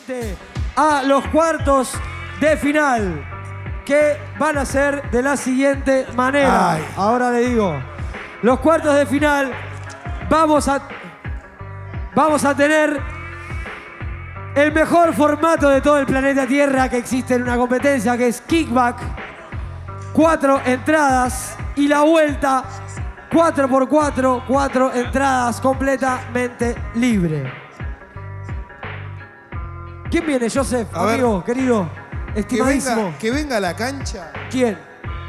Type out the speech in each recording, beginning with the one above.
directamente a los cuartos de final, que van a ser de la siguiente manera. Ay. Ahora le digo, los cuartos de final vamos a tener el mejor formato de todo el planeta Tierra que existe en una competencia, que es kickback, 4 entradas, y la vuelta 4x4, 4 entradas completamente libre. ¿Quién viene, Joseph? A ver. Amigo, querido, estimadísimo. Que venga a la cancha. ¿Quién?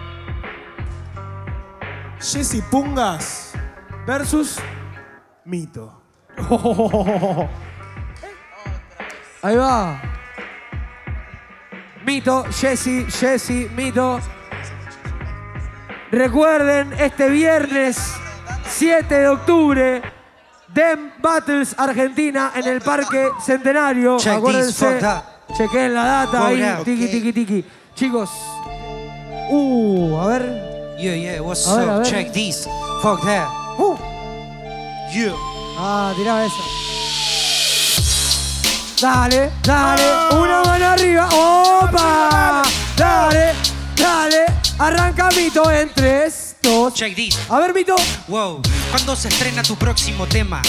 Jessy Pungas Versus... Mito. Ahí va. Mito, Jessy, Mito. Recuerden, este viernes 7 de octubre, Dem Battles Argentina en el Parque Centenario. Acuérdense, chequen la data ahí. Tiki. Chicos. A ver. Yeah, what's A ver. up? Check this. Fuck that. Yeah. Tiraba esa. Dale. Una mano arriba. ¡Opa! Dale. Arranca Mito en 3, 2. Check this. A ver, Mito. Wow. ¿Cuándo se estrena tu próximo tema?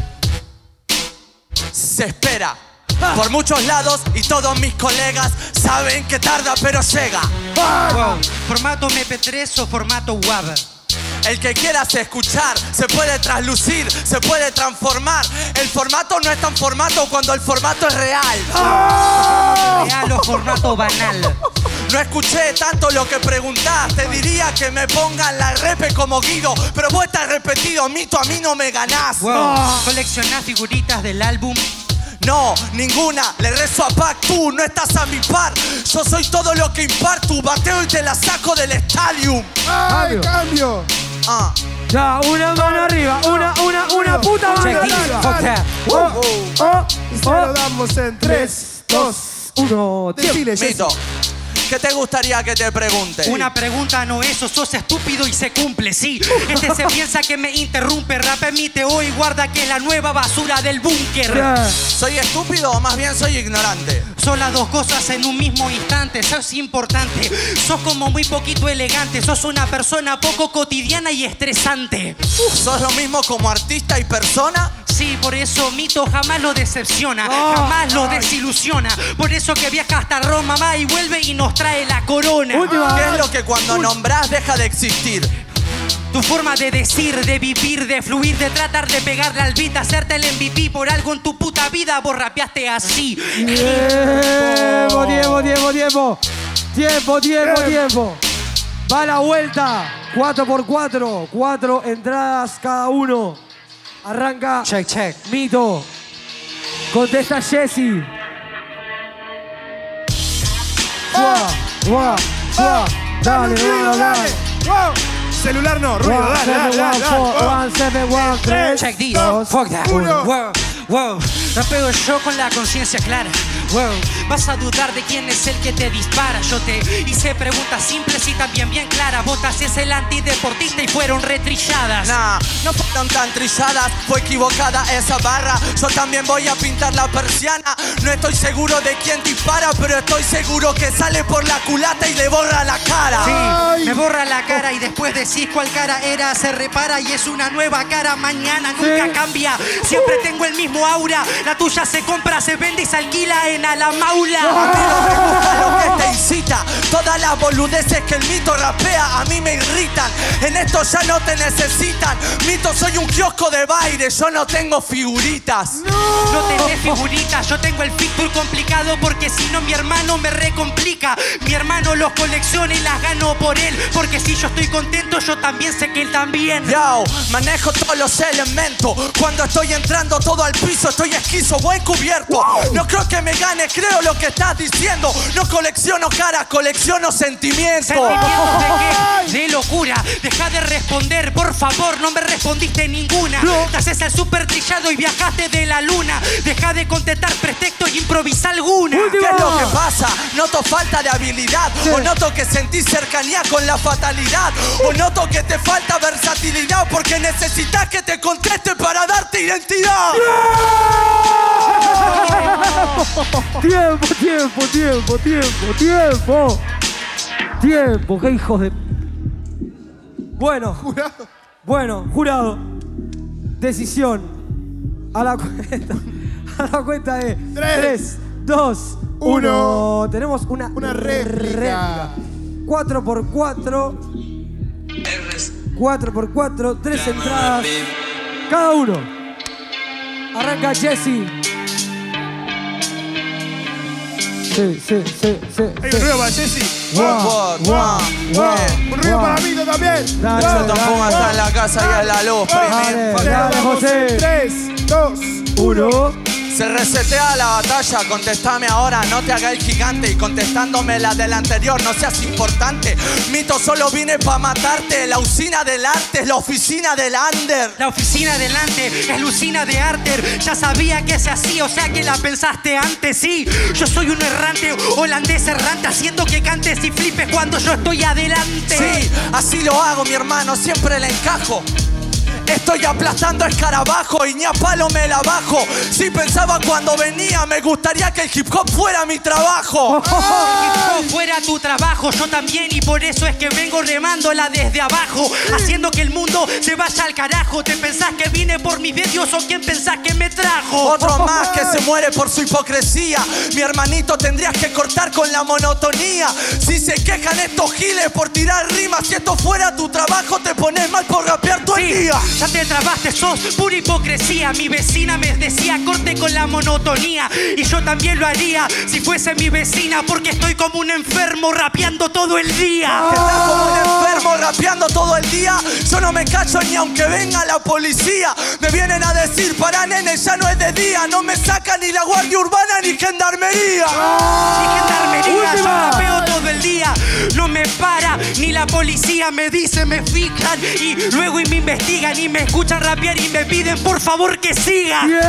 Se espera por muchos lados y todos mis colegas saben que tarda pero llega. Wow. ¿Formato MP3 o formato WAV? El que quieras escuchar se puede traslucir, se puede transformar. El formato no es tan formato cuando el formato es real. ¿Real o formato banal? No escuché tanto lo que preguntás. Te diría que me pongan la repe como Guido, pero vos estás repetido, Mito, a mí no me ganás. Wow. ¿Coleccionás figuritas del álbum? No, ninguna, le rezo a Pac, tú no estás a mi par. Yo soy todo lo que imparto, bateo y te la saco del estadio. ¡Ay, cambio! Ya, una mano arriba, una puta mano Check this. arriba. Fuck that. Y se lo damos en 3, 2, 1. Decile, Jessy. Mito, ¿qué te gustaría que te pregunte? Una pregunta no eso, sos estúpido y se cumple, sí. Este se piensa que me interrumpe, rap emite hoy, guarda que es la nueva basura del búnker. ¿Soy estúpido o más bien soy ignorante? Son las dos cosas en un mismo instante, sos importante. Sos como muy poquito elegante, sos una persona poco cotidiana y estresante. ¿Sos lo mismo como artista y persona? Sí, por eso Mito jamás lo decepciona, jamás lo desilusiona. Por eso que viaja hasta Roma, va y vuelve y nos trae la corona. ¿Qué es lo que cuando nombrás deja de existir? Tu forma de decir, de vivir, de fluir, de tratar de pegarle al beat, hacerte el MVP. Por algo en tu puta vida vos rapeaste así. Tiempo. Va la vuelta. 4x4. 4 entradas cada uno. Arranca. Check. Mito. Contesta Jessy. Dale. Wow. Celular no, ruido, dale. 1, 7, 1, 3. Check this. 2, Fuck that. 1. Wow. Rapeo yo con la conciencia clara. Wow. Vas a dudar de quién es el que te dispara. Yo te hice preguntas simples y también bien claras. Vos es el antideportista y fueron retrilladas. Nah, no fueron tan trilladas, fue equivocada esa barra. Yo también voy a pintar la persiana. No estoy seguro de quién dispara, pero estoy seguro que sale por la culata y le borra la cara. Sí, me borra la cara y después decís cuál cara era. Se repara y es una nueva cara. Mañana nunca cambia. Siempre tengo el mismo aura. La tuya se compra, se vende y se alquila en Alamaula. A mí no me gusta lo que te incita. Todas las boludeces que el Mito rapea a mí me irritan. En esto ya no te necesitan. Mito, soy un kiosco de baile, yo no tengo figuritas. No tenés figuritas, yo tengo el feature complicado porque si no mi hermano me recomplica. Mi hermano los colecciona y las gano por él. Porque si yo estoy contento, yo también sé que él también. Yo, manejo todos los elementos. Cuando estoy entrando todo al piso, estoy esquizo, buen cubierto. No creo que me gane, creo lo que estás diciendo. No colecciono caras, colecciono sentimientos. ¿Sentimientos de qué? De locura. Deja de responder, por favor, no me respondiste ninguna. Te haces el súper trillado y viajaste de la luna. Deja de contestar pretextos y improvisa alguna. ¿Qué es lo que pasa? Noto falta de habilidad. O noto que sentís cercanía con la fatalidad. O noto que te falta versatilidad porque necesitas que te conteste para darte identidad. Tiempo, qué hijos de... Bueno, jurado. Decisión. A la cuenta de 3, 2, 1. Tenemos una réplica. 4x4. 4x4, 3 entradas. Cada uno. Arranca Jesse. Sí. Hay un ruido para Jesse. Un ruido Wow. para Mito también. Dale, Yo tampoco está en la casa y en la luz. Dale, José. 3, 2, 1. Se resetea la batalla, contestame ahora, no te hagas el gigante. Y contestándome la del anterior, no seas importante. Mito, solo vine pa' matarte. La usina del arte es la oficina del under. La oficina delante es la usina de Arter. Ya sabía que se hacía, o sea que la pensaste antes, sí. Yo soy un errante, holandés errante, haciendo que cantes y flipes cuando yo estoy adelante. Sí, así lo hago, mi hermano, siempre le encajo. Estoy aplastando escarabajo y ni a palo me la bajo. Si pensaba cuando venía, me gustaría que el hip hop fuera mi trabajo. Que el hip hop fuera tu trabajo, yo también, y por eso es que vengo remándola desde abajo, haciendo que el mundo se vaya al carajo. ¿Te pensás que vine por mis videos o quién pensás que me trajo? Otro más que se muere por su hipocresía. Mi hermanito, tendrías que cortar con la monotonía. Si se quejan estos giles por tirar rimas, si esto fuera tu trabajo, te pones mal por rapear todo el día. Ya te trabaste, sos pura hipocresía. Mi vecina me decía corte con la monotonía, y yo también lo haría si fuese mi vecina, porque estoy como un enfermo rapeando todo el día. Estás como un enfermo rapeando todo el día. Yo no me callo ni aunque venga la policía. Me vienen a decir, para nene, ya no es de día. No me saca ni la guardia urbana ni gendarmería. Ni gendarmería, yo Última. rapeo todo el día. No me para ni la policía, me dice, me fijan y luego me investigan y me escuchan rapear y me piden por favor que siga. ¡Bien!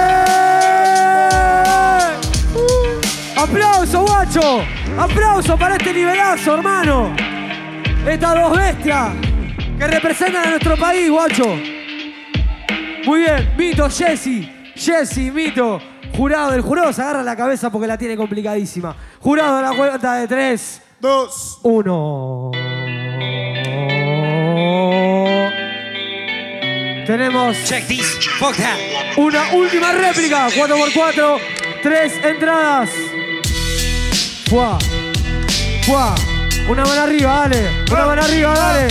¡Aplauso, guacho! ¡Aplauso para este nivelazo, hermano! Estas dos bestias que representan a nuestro país, guacho. Muy bien, Mito, Jesse, Mito. Jurado, el jurado se agarra la cabeza porque la tiene complicadísima. Jurado a la cuenta de 3, 2, 1. Tenemos Check this, fuck that. una última réplica. 4x4, 3 entradas. ¡Fua! Una mano arriba, dale. Una mano arriba, dale.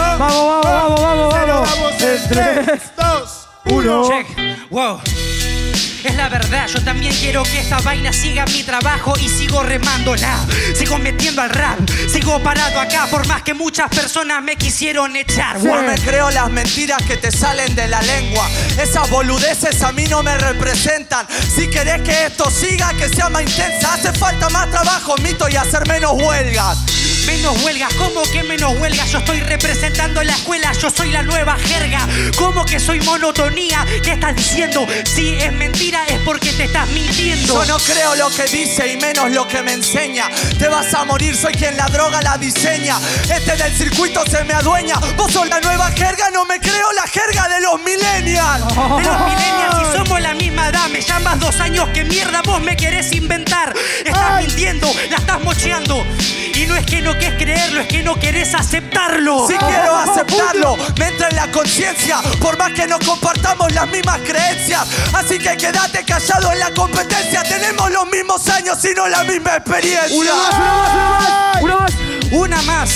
Vamos. En 3, 2, 1. Check, wow. Es la verdad, yo también quiero que esta vaina siga mi trabajo y sigo remándola. Sigo metiendo al rap, sigo parado acá por más que muchas personas me quisieron echar. Sí. No me creo las mentiras que te salen de la lengua. Esas boludeces a mí no me representan. Si querés que esto siga, que sea más intensa, hace falta más trabajo, Mito, y hacer menos huelgas. Menos huelgas, ¿cómo que menos huelgas? Yo estoy representando la escuela, yo soy la nueva jerga. ¿Cómo que soy monotonía? ¿Qué estás diciendo? Si es mentira es porque te estás mintiendo. Yo no creo lo que dice y menos lo que me enseña. Te vas a morir, soy quien la droga la diseña. Este del circuito se me adueña. Vos sos la nueva jerga, no me creo la jerga de los millennials. De los millennials, si somos la misma edad, me llamas 2 años, ¿qué mierda vos me querés inventar? Estás mintiendo, la estás mocheando. Y no es que no querés creerlo, es que no querés aceptarlo. Si quiero aceptarlo, me entra en la conciencia, por más que no compartamos las mismas creencias. Así que quédate callado en la competencia. Tenemos los mismos años y no la misma experiencia. Una más. Una más.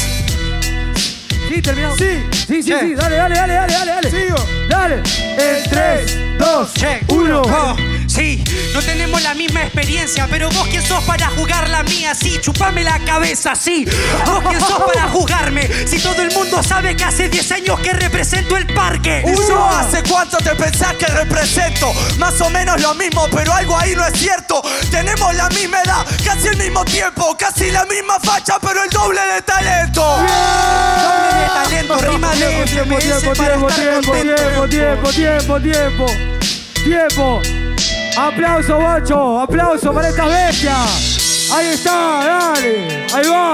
Sí, terminamos. Sí. Check. Dale. Sigo. Dale. En 3, 2, Check. 1. Oh, sí, no tenemos la misma experiencia, pero vos quién sos para jugar la mía, sí, chupame la cabeza, sí. Vos quién sos para juzgarme, si todo el mundo sabe que hace 10 años que represento el parque. ¿Y yo hace cuánto te pensás que represento? Más o menos lo mismo, pero algo ahí no es cierto. Tenemos la misma edad, casi el mismo tiempo, casi la misma facha, pero el doble de talento. Doble de talento, rima de FMS para estar contento. Tiempo. Aplauso, guacho. Aplauso para estas bestias. Ahí está, dale.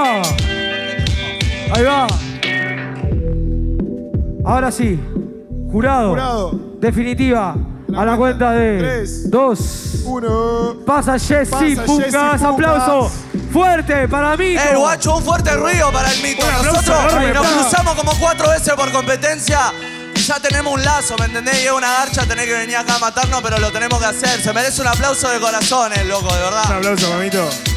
Ahí va. Ahora sí. Jurado. Jurado. Definitiva. A la cuenta de 3, 2, 1. pasa Jessy Pasa Jessy Pucas. Aplauso fuerte para Mito. Guacho, un fuerte ruido para el Mito. Un aplauso Nosotros enorme, nos pa. cruzamos como 4 veces por competencia y ya tenemos un lazo, ¿me entendés? Y es una garcha tener que venir acá a matarnos, pero lo tenemos que hacer. Se merece un aplauso de corazón, el loco, de Un verdad. aplauso, mamito.